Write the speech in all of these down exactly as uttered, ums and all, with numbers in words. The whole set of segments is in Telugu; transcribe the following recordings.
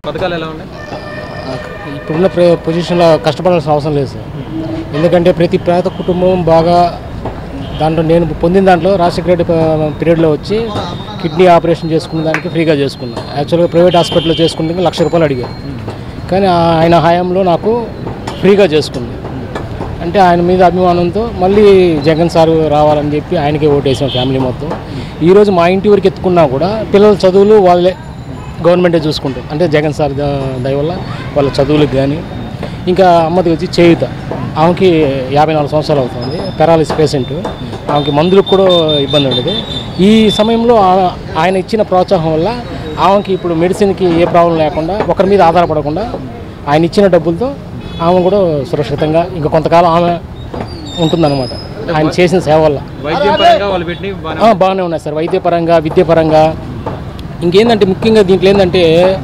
పథకాలు ఎలా ఉన్నాయి? ఇప్పుడున్న పొజిషన్లో కష్టపడాల్సిన అవసరం లేదు సార్. ఎందుకంటే ప్రతి పేద కుటుంబం బాగా దాంట్లో నేను పొందిన దాంట్లో రాజశేఖర రెడ్డి పీరియడ్లో వచ్చి కిడ్నీ ఆపరేషన్ చేసుకున్న దానికి ఫ్రీగా చేసుకున్నాను. యాక్చువల్గా ప్రైవేట్ హాస్పిటల్లో చేసుకుంటే లక్ష రూపాయలు అడిగారు, కానీ ఆయన హయాంలో నాకు ఫ్రీగా చేసుకుంది. అంటే ఆయన మీద అభిమానంతో మళ్ళీ జగన్ సార్ రావాలని చెప్పి ఆయనకే ఓటేసాం ఫ్యామిలీ మొత్తం. ఈరోజు మా ఇంటి వరకు ఎత్తుకున్నా కూడా పిల్లల చదువులు వాళ్ళే గవర్నమెంటే చూసుకుంటారు. అంటే జగన్ సార్ దయ వల్ల వాళ్ళ చదువులకు కానీ, ఇంకా అమ్మది వచ్చి చేయుత, ఆమెకి యాభై నాలుగు సంవత్సరాలు అవుతుంది, పెరాలిసిస్ పేషెంట్, ఆమెకి మందులకు కూడా ఇబ్బంది ఉండేది. ఈ సమయంలో ఆయన ఇచ్చిన ప్రోత్సాహం వల్ల ఆమెకి ఇప్పుడు మెడిసిన్కి ఏ ప్రాబ్లం లేకుండా ఒకరి మీద ఆధారపడకుండా ఆయన ఇచ్చిన డబ్బులతో ఆమె కూడా సురక్షితంగా ఇంకా కొంతకాలం ఆమె ఉంటుందన్నమాట. ఆయన చేసిన సేవ వల్ల బాగానే ఉన్నాయి సార్. వైద్యపరంగా, విద్యాపరంగా, ఇంకేందంటే ముఖ్యంగా దీంట్లో ఏంటంటే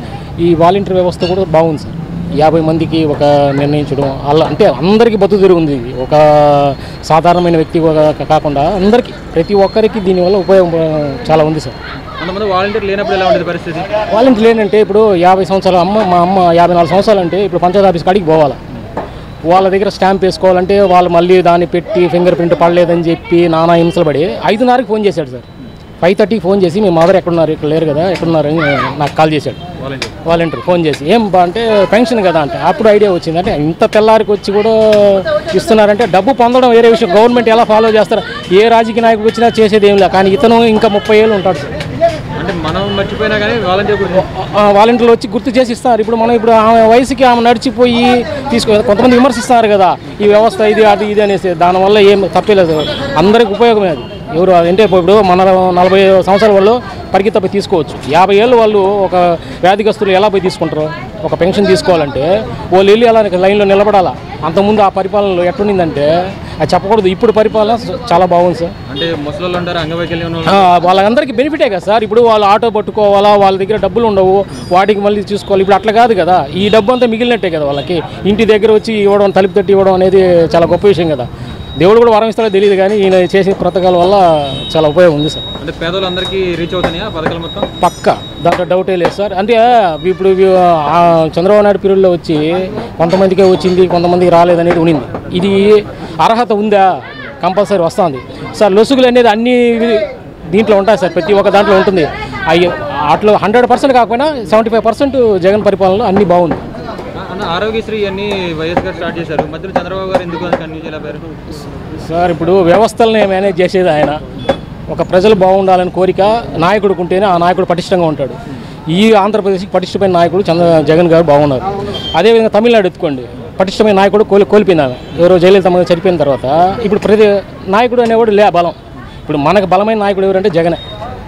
ఈ వాలంటీర్ వ్యవస్థ కూడా బాగుంది సార్. యాభై మందికి ఒక నిర్ణయించడం అలా, అంటే అందరికీ బతుకు తిరుగుంది. ఒక సాధారణమైన వ్యక్తి కాకుండా అందరికీ, ప్రతి ఒక్కరికి దీనివల్ల ఉపయోగం చాలా ఉంది సార్. వాలంటీర్ లేనప్పుడు ఎలా ఉండేది పరిస్థితి? వాలంటీర్ లేనంటే ఇప్పుడు యాభై సంవత్సరాలు అమ్మ మా అమ్మ యాభై నాలుగు సంవత్సరాలు అంటే ఇప్పుడు పంచాయతీ ఆఫీస్ కాడికి పోవాలి, వాళ్ళ దగ్గర స్టాంప్ వేసుకోవాలంటే వాళ్ళు మళ్ళీ దాన్ని పెట్టి ఫింగర్ ప్రింట్ పడలేదని చెప్పి నానా హింసలు పడి ఐదున్నరకి ఫోన్ చేశాడు సార్. ఫైవ్ థర్టీకి ఫోన్ చేసి మీ మదర్ ఎక్కడున్నారు, ఇక్కడ లేరు కదా, ఎక్కడున్నారు అని నాకు కాల్ చేశాడు వాలంటీర్. ఫోన్ చేసి ఏం బా అంటే పెన్షన్ కదా అంటే అప్పుడు ఐడియా వచ్చింది. అంటే ఇంత తెల్లారికి వచ్చి కూడా ఇస్తున్నారంటే డబ్బు పొందడం వేరే విషయం, గవర్నమెంట్ ఎలా ఫాలో చేస్తారు, ఏ రాజకీయ నాయకుడు వచ్చినా చేసేది ఏం లేదు. కానీ ఇతను ఇంకా ముప్పై ఏళ్ళు ఉంటాడు సార్. అంటే మనం మర్చిపోయినా కానీ వాలంటీర్ వాలంటీర్లు వచ్చి గుర్తు చేసి ఇస్తారు. ఇప్పుడు మనం ఇప్పుడు ఆమె వయసుకి ఆమె నడిచిపోయి తీసుకో, కొంతమంది విమర్శిస్తారు కదా ఈ వ్యవస్థ ఇది అది ఇది అనేసి, దానివల్ల ఏం తప్పలేదు, అందరికి ఉపయోగమే అది. ఎవరు అంటే ఇప్పుడు మన నలభై సంవత్సరాల వాళ్ళు పరిగెత్త పోయి తీసుకోవచ్చు, యాభై ఏళ్ళు వాళ్ళు ఒక వ్యాధిగ్రస్తులు ఎలా పోయి తీసుకుంటారు? ఒక పెన్షన్ తీసుకోవాలంటే వాళ్ళు వెళ్ళి అలా లైన్లో నిలబడాలా. అంతకుముందు ఆ పరిపాలనలో ఎట్లుండిందంటే అది చెప్పకూడదు, ఇప్పుడు పరిపాలన చాలా బాగుంది సార్. అంటే ముసలి ఉంటారు, అంగవైకల్యం వాళ్ళందరికీ బెనిఫిటే కదా సార్. ఇప్పుడు వాళ్ళు ఆటో పట్టుకోవాలా, వాళ్ళ దగ్గర డబ్బులు ఉండవు, వాటికి మళ్ళీ చూసుకోవాలి. ఇప్పుడు అట్లా కాదు కదా, ఈ డబ్బు అంతా మిగిలినట్టే కదా వాళ్ళకి. ఇంటి దగ్గర వచ్చి ఇవ్వడం, తలుపు తట్టి ఇవ్వడం అనేది చాలా గొప్ప విషయం కదా. దేవుడు కూడా వరం ఇస్తాడో తెలియదు, కానీ ఈయన చేసే పథకాల వల్ల చాలా ఉపయోగం ఉంది సార్. అంటే పేదలందరికీ రీచ్ అవుతున్నాయా పథకాలు మొత్తం? పక్కా, దాంట్లో డౌటే లేదు సార్. అంటే ఇప్పుడు చంద్రబాబు నాయుడు పీరియడ్లో వచ్చి కొంతమందికే వచ్చింది, కొంతమందికి రాలేదనేది ఉండింది. ఇది అర్హత ఉందా? కంపల్సరీ వస్తుంది సార్. లొసుగులు అనేది అన్ని దీంట్లో ఉంటాయి సార్, ప్రతి ఒక్క దాంట్లో ఉంటుంది. అవి అట్లా హండ్రెడ్ పర్సెంట్ కాకపోయినా సెవెంటీ ఫైవ్ పర్సెంట్ జగన్ పరిపాలనలో అన్నీ బాగుంది. ఆరోగ్యశ్రీ అన్ని వైఎస్ గారు స్టార్ట్ చేశారు, మధ్యలో చంద్రబాబు గారు ఎందుకు కంటిన్యూ చేయలేరు సార్? ఇప్పుడు వ్యవస్థలను మేనేజ్ చేసేది ఆయన. ఒక ప్రజలు బాగుండాలని కోరిక నాయకుడికి ఉంటేనే ఆ నాయకుడు పటిష్టంగా ఉంటాడు. ఈ ఆంధ్రప్రదేశ్కి పటిష్టమైన నాయకుడు చంద్ర జగన్ గారు బాగున్నారు. అదేవిధంగా తమిళనాడు ఎత్తుకోండి, పటిష్టమైన నాయకుడు కోలి కోల్పోయినారు ఎవరో జయలలిత చనిపోయిన తర్వాత. ఇప్పుడు ప్రతి నాయకుడు అనేవాడు లే బలం. ఇప్పుడు మనకు బలమైన నాయకుడు ఎవరంటే జగనే.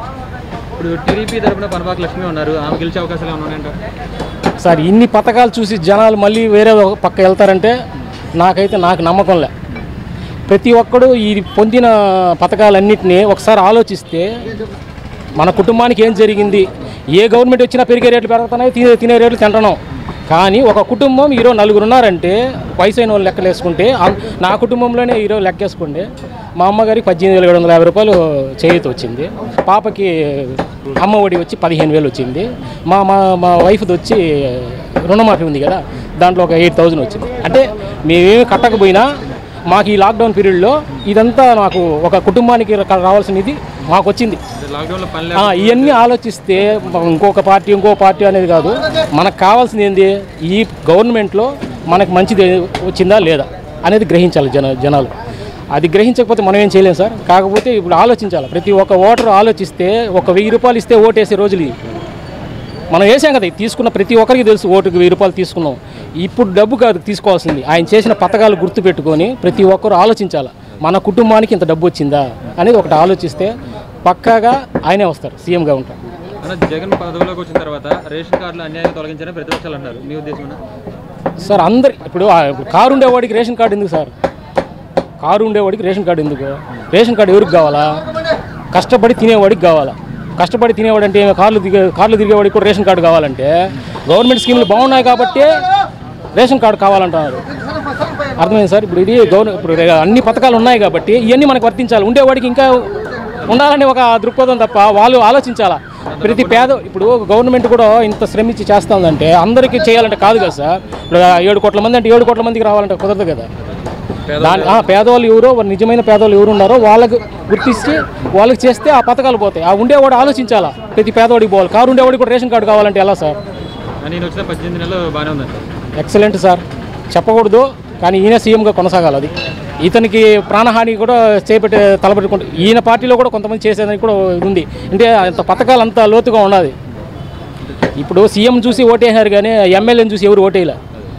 ఇప్పుడు టీడీపీ తరఫున పనబాక లక్ష్మి ఉన్నారు, ఆమె గెలిచే అవకాశాలు ఏమైనా ఉన్నాయంట సార్? ఇన్ని పథకాలు చూసి జనాలు మళ్ళీ వేరే పక్క వెళ్తారంటే నాకైతే నాకు నమ్మకం లే. ప్రతి ఒక్కడు ఈ పొందిన పథకాలన్నింటినీ ఒకసారి ఆలోచిస్తే మన కుటుంబానికి ఏం జరిగింది, ఏ గవర్నమెంట్ వచ్చినా పెరిగే రేట్లు పెరుగుతున్నాయి, తినే తినే రేట్లు తింటున్నాం. కానీ ఒక కుటుంబం ఈరోజు నలుగురు ఉన్నారంటే వయసు అయిన వాళ్ళు లెక్కలు వేసుకుంటే, నా కుటుంబంలోనే ఈరోజు లెక్కేసుకోండి, మా అమ్మగారికి పద్దెనిమిది వేల ఏడు వందల యాభై రూపాయలు చేయూత వచ్చింది, పాపకి అమ్మ ఒడి వచ్చి పదిహేను వేలు వచ్చింది, మా మా మా వైఫ్ది వచ్చి రుణమాఫీ ఉంది కదా, దాంట్లో ఒక ఎయిట్ థౌజండ్ వచ్చింది. అంటే మేమేమి కట్టకపోయినా మాకు ఈ లాక్డౌన్ పీరియడ్లో ఇదంతా నాకు ఒక కుటుంబానికి రావాల్సిన ఇది మాకు వచ్చింది. ఇవన్నీ ఆలోచిస్తే ఇంకొక పార్టీ ఇంకో పార్టీ అనేది కాదు, మనకు కావాల్సింది ఏంది, ఈ గవర్నమెంట్లో మనకు మంచిది వచ్చిందా లేదా అనేది గ్రహించాలి జన జనాలు. అది గ్రహించకపోతే మనం ఏం చేయలేం సార్. కాకపోతే ఇప్పుడు ఆలోచించాలి, ప్రతి ఒక్క ఓటరు ఆలోచిస్తే ఒక వెయ్యి రూపాయలు ఇస్తే ఓటు వేసే రోజులు ఇవి. మనం వేసాం కదా, తీసుకున్న ప్రతి ఒక్కరికి తెలుసు ఓటుకి వెయ్యి రూపాయలు తీసుకున్నాం. ఇప్పుడు డబ్బు కాదు తీసుకోవాల్సింది, ఆయన చేసిన పథకాలు గుర్తుపెట్టుకొని ప్రతి ఒక్కరు ఆలోచించాలి, మన కుటుంబానికి ఇంత డబ్బు వచ్చిందా అనేది ఒకటి ఆలోచిస్తే పక్కాగా ఆయనే వస్తారు, సీఎంగా ఉంటారు. జగన్ పదవిలోకి వచ్చిన తర్వాత రేషన్ కార్డులు అన్యాయం తొలగించారని ప్రతిపక్షాలు అంటారు, మీ ఉద్దేశం సార్? అందరి ఇప్పుడు కారు ఉండేవాడికి రేషన్ కార్డు ఎందుకు సార్? కారు ఉండేవాడికి రేషన్ కార్డు ఎందుకు? రేషన్ కార్డు ఎవరికి కావాలా? కష్టపడి తినేవాడికి కావాలా. కష్టపడి తినేవాడు అంటే కార్లు దిగే కార్లు తిరిగేవాడికి కూడా రేషన్ కార్డు కావాలంటే గవర్నమెంట్ స్కీములు బాగున్నాయి కాబట్టి రేషన్ కార్డు కావాలంటున్నారు. అర్థమైంది సార్? ఇప్పుడు ఇది గవర్నమెంట్ ఇప్పుడు అన్ని పథకాలు ఉన్నాయి కాబట్టి ఇవన్నీ మనకు వర్తించాలి. ఉండేవాడికి ఇంకా ఉండాలని ఒక దృక్పథం తప్ప వాళ్ళు ఆలోచించాలా. ప్రతి పేద ఇప్పుడు గవర్నమెంట్ కూడా ఇంత శ్రమించి చేస్తుందంటే అందరికీ చేయాలంటే కాదు కదా సార్. ఇప్పుడు ఏడు కోట్ల మంది అంటే ఏడు కోట్ల మందికి రావాలంటే కుదరదు కదా. దాని పేదవాళ్ళు ఎవరో నిజమైన పేదవాళ్ళు ఎవరు ఉన్నారో వాళ్ళకి గుర్తించి వాళ్ళకి చేస్తే ఆ పథకాలు పోతాయి. ఆ ఉండేవాడు ఆలోచించాలా, ప్రతి పేదవాడికి పోవాలి. కారు ఉండేవాడికి కూడా రేషన్ కార్డు కావాలంటే ఎలా సార్? నేను వచ్చిన పద్దెనిమిది నెలలు బాగానే ఉందండి. ఎక్సలెంట్ సార్, చెప్పకూడదు కానీ ఈయన సీఎంగా కొనసాగాలి. అది ఇతనికి ప్రాణహాని కూడా చేపట్టి తలపెట్టుకుంటు ఈయన పార్టీలో కూడా కొంతమంది చేసేదానికి కూడా ఉంది. అంటే అంత పథకాలు అంత లోతుగా ఉన్నది. ఇప్పుడు సీఎం చూసి ఓటేసారు కానీ ఎమ్మెల్యేని చూసి ఎవరు ఓటేయలే.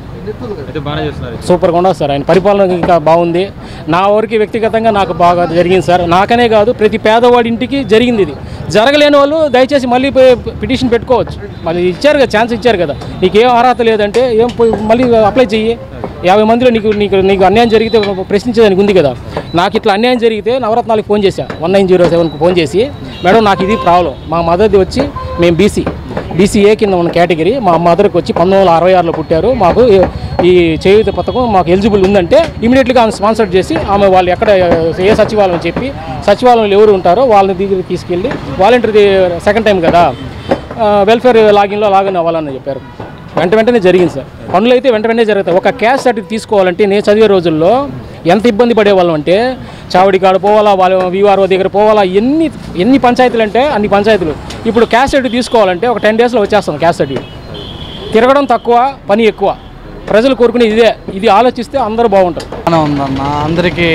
సూపర్గా ఉండదు సార్, ఆయన పరిపాలన ఇంకా బాగుంది. నా వరకు వ్యక్తిగతంగా నాకు బాగా జరిగింది సార్. నాకనే కాదు ప్రతి పేదవాడి ఇంటికి జరిగింది. ఇది జరగలేని వాళ్ళు దయచేసి మళ్ళీ పిటిషన్ పెట్టుకోవచ్చు. మళ్ళీ ఇచ్చారు కదా, ఛాన్స్ ఇచ్చారు కదా. నీకేం అర్హత లేదంటే ఏం మళ్ళీ అప్లై చెయ్యి. యాభై మందిలో నీకు నీకు నీకు అన్యాయం జరిగితే ప్రశ్నించేదానికి ఉంది కదా. నాకు ఇట్లా అన్యాయం జరిగితే నవరత్నాలకు ఫోన్ చేశా, వన్ నైన్ జీరో సెవెన్కి ఫోన్ చేసి, మేడం నాకు ఇది ప్రాబ్లం, మా మదర్ది వచ్చి మేము బీసీ బీసీఏ కింద ఉన్న కేటగిరీ, మా మదర్కి వచ్చి పంతొమ్మిది వందల అరవై ఆరులో పుట్టారు, మాకు ఈ చేయూత పథకం మాకు ఎలిజిబుల్ ఉందంటే ఇమీడియట్గా ఆమె స్పాన్సర్ చేసి ఆమె వాళ్ళు ఎక్కడ ఏ సచివాలయం చెప్పి సచివాలయంలో ఎవరు ఉంటారో వాళ్ళని దగ్గర తీసుకెళ్ళి వాలంటీర్ సెకండ్ టైం కదా వెల్ఫేర్ లాగిన్లో లాగిన్ అవ్వాలని చెప్పారు. వెంట వెంటనే జరిగింది సార్. పనులు అయితే వెంట వెంటనే జరుగుతాయి. ఒక క్యాష్ సర్టిఫికేట్ తీసుకోవాలంటే నేను చదివే రోజుల్లో ఎంత ఇబ్బంది పడేవాళ్ళం అంటే చావడి కాడ పోవాలా, వాళ్ళ విఆర్ఓ దగ్గర పోవాలా, ఎన్ని ఎన్ని పంచాయతీలు అంటే అన్ని పంచాయతీలు. ఇప్పుడు క్యాష్ సర్టిఫికేట్ తీసుకోవాలంటే ఒక టెన్ డేస్లో వచ్చేస్తుంది క్యాష్ సర్టిఫికేట్. తిరగడం తక్కువ, పని ఎక్కువ. ప్రజలు కోరుకునే ఇదే. ఇది ఆలోచిస్తే అందరూ బాగుంటారు. ఉందన్న అందరికీ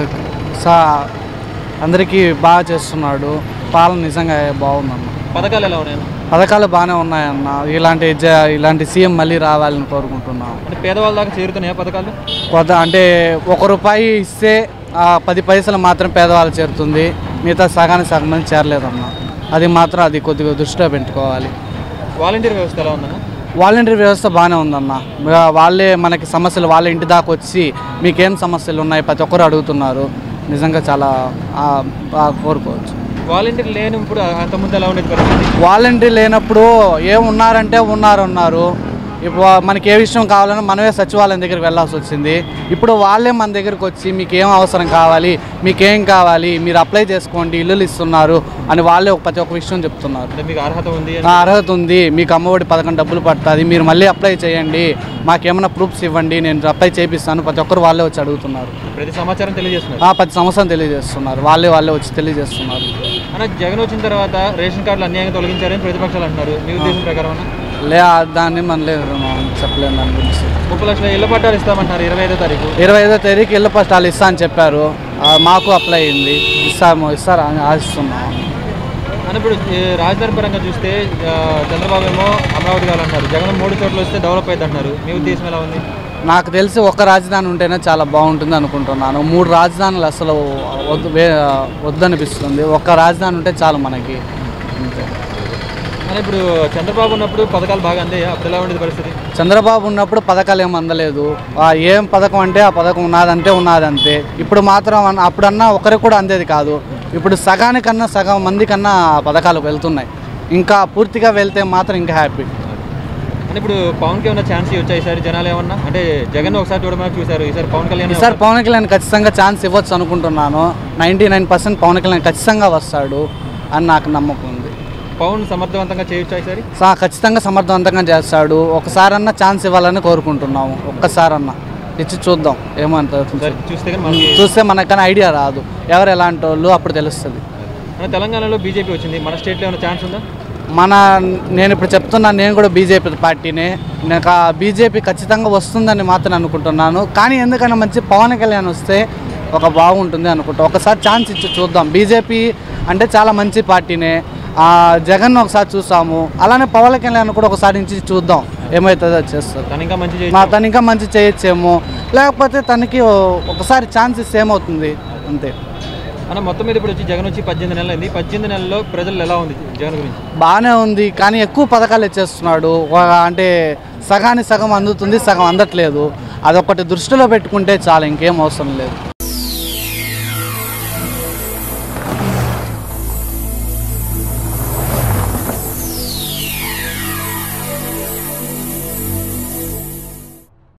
సా అందరికీ బాగా చేస్తున్నాడు. పాలన నిజంగా బాగుందన్న. పథకాలు ఎలా ఉన్నాయి? పథకాలు బాగానే ఉన్నాయన్న. ఇలాంటి ఇలాంటి సీఎం మళ్ళీ రావాలని కోరుకుంటున్నాం. అంటే పేదవాళ్ళ దాకా చేరుతున్నాయా పథకాలు? కొత్త అంటే ఒక రూపాయి ఇస్తే పది పైసలు మాత్రం పేదవాళ్ళు చేరుతుంది, మిగతా సగానికి సగం మంది చేరలేదన్న. అది మాత్రం అది కొద్దిగా దృష్టిలో పెట్టుకోవాలి. వాలంటీర్ వ్యవస్థ ఎలా ఉందన్న? వాలంటీర్ వ్యవస్థ బాగానే ఉందన్న. వాళ్ళే మనకి సమస్యలు వాళ్ళ ఇంటి దాకా వచ్చి మీకేం సమస్యలు ఉన్నాయి ప్రతి ఒక్కరు అడుగుతున్నారు. నిజంగా చాలా బాగా కోరుకోవచ్చు. వాలంటీర్ లేనప్పుడు అంతకుముందు ఎలా ఉండేది పరిస్థితి? వాలంటీర్ లేనప్పుడు ఏమున్నారంటే ఉన్నారు ఉన్నారు ఇప్పుడు మనకి ఏ విషయం కావాలన్నా మనమే సచివాలయం దగ్గరికి వెళ్ళాల్సి వచ్చింది. ఇప్పుడు వాళ్ళే మన దగ్గరికి వచ్చి మీకు ఏం అవసరం కావాలి, మీకేం కావాలి, మీరు అప్లై చేసుకోండి, ఇల్లులు ఇస్తున్నారు అని వాళ్ళే ఒక ప్రతి ఒక్క విషయం చెప్తున్నారు. మీకు అర్హత ఉంది, అర్హత ఉంది, మీకు అమ్మఒడి పథకం డబ్బులు పడుతుంది, మీరు మళ్ళీ అప్లై చేయండి, మాకేమైనా ప్రూఫ్స్ ఇవ్వండి, నేను అప్లై చేపిస్తాను, ప్రతి ఒక్కరు వాళ్ళే వచ్చి అడుగుతున్నారు. ప్రతి సమాచారం తెలియజేస్తున్నారు. ప్రతి సంవత్సరం తెలియజేస్తున్నారు, వాళ్ళే వాళ్ళే వచ్చి తెలియజేస్తున్నారు. అన్న జగన్ వచ్చిన తర్వాత రేషన్ కార్డులు అన్యాయంగా తొలగించారని ప్రతిపక్షాలు అంటున్నారు. మీ ఉద్దేశం ప్రకారం లే దాన్ని మనం లేదు చెప్పలేము. దాని గురించి ముప్పై లక్షల ఇళ్ల పట్టాలు ఇస్తామంటారు ఇరవై ఐదో తారీఖు ఇరవై ఐదో తారీఖు ఇళ్ల పట్టాలు ఇస్తా అని చెప్పారు. మాకు అప్లై అయింది, ఇస్తాము ఇస్తారు అని ఆశిస్తున్నాము. అని ఇప్పుడు రాజధాని పరంగా చూస్తే చంద్రబాబు ఏమో అమరావతి కావాలంటారు, జగన్ మూడు చోట్ల వస్తే డెవలప్ అయింది అంటారు. మీ ఉద్దేశం ఎలా ఉంది? నాకు తెలిసి ఒక్క రాజధాని ఉంటేనే చాలా బాగుంటుంది అనుకుంటున్నాను. మూడు రాజధానులు అసలు వద్దు వద్దనిపిస్తుంది. ఒక్క రాజధాని ఉంటే చాలు మనకి. అని ఇప్పుడు చంద్రబాబు ఉన్నప్పుడు పథకాలు బాగా అందాయా? అప్పుడు ఎలా ఉండేది పరిస్థితి? చంద్రబాబు ఉన్నప్పుడు పథకాలు ఏం అందలేదు. ఏం పథకం అంటే ఆ పథకం ఉన్నదంటే ఉన్నదంతే. ఇప్పుడు మాత్రం అప్పుడన్నా ఒకరికి కూడా అందేది కాదు. ఇప్పుడు సగానికన్నా సగం మంది కన్నా పథకాలు వెళ్తున్నాయి. ఇంకా పూర్తిగా వెళ్తే మాత్రం ఇంకా హ్యాపీ. అంటే ఇప్పుడు పవన్కి ఏమన్నా ఛాన్స్ వచ్చాయి ఈసారి జనాలు ఏమన్నా? అంటే జగన్ ఒకసారి చూడమని చూశారు, ఈసారి పవన్ కళ్యాణ్ ఈసారి పవన్ కళ్యాణ్ ఖచ్చితంగా ఛాన్స్ ఇవ్వచ్చు అనుకుంటున్నాను. Ninety nine percent Pawan Kalyan ఖచ్చితంగా వస్తాడు అని నాకు నమ్మకం ఉంది. పవన్ సమర్థవంతంగా చేయొచ్చా ఈసారి? ఖచ్చితంగా సమర్థవంతంగా చేస్తాడు. ఒకసారన్నా ఛాన్స్ ఇవ్వాలని కోరుకుంటున్నాము. ఒక్కసారన్నా ఇచ్చి చూద్దాం ఏమంటారు. చూస్తే చూస్తే మనకన్నా ఐడియా రాదు ఎవరు ఎలాంటి వాళ్ళు, అప్పుడు తెలుస్తుంది. తెలంగాణలో బీజేపీ వచ్చింది, మన స్టేట్లో ఏమైనా ఛాన్స్ ఉందా? మన నేను ఇప్పుడు చెప్తున్నాను, నేను కూడా బీజేపీ పార్టీనే. నాకు ఆ బీజేపీ ఖచ్చితంగా వస్తుందని మాత్రం అనుకుంటున్నాను. కానీ ఎందుకన్నా మంచి పవన్ కళ్యాణ్ వస్తే ఒక బాగుంటుంది అనుకుంటా. ఒకసారి ఛాన్స్ ఇచ్చి చూద్దాం. బీజేపీ అంటే చాలా మంచి పార్టీనే. జగన్ ఒకసారి చూసాము, అలానే పవన్ కళ్యాణ్ కూడా ఒకసారి నుంచి చూద్దాం ఏమవుతుందో చేస్తారు. తను ఇంకా మంచి చేయొచ్చేమో, లేకపోతే తనకి ఒకసారి ఛాన్స్ ఇస్తే ఏమవుతుంది అంతే. అన్న మొత్తం మీద ఇప్పుడు వచ్చి జగన్ వచ్చి పద్దెనిమిది నెలలు అయింది. పద్దెనిమిది నెలల్లో ప్రజలు ఎలా ఉంది జగన్ గురించి? బాగానే ఉంది, కానీ ఎక్కువ పథకాలు ఇచ్చేస్తున్నాడు. అంటే సగానికి సగం అందుతుంది, సగం అందట్లేదు. అదొకటి దృష్టిలో పెట్టుకుంటే చాలా, ఇంకేం అవసరం లేదు.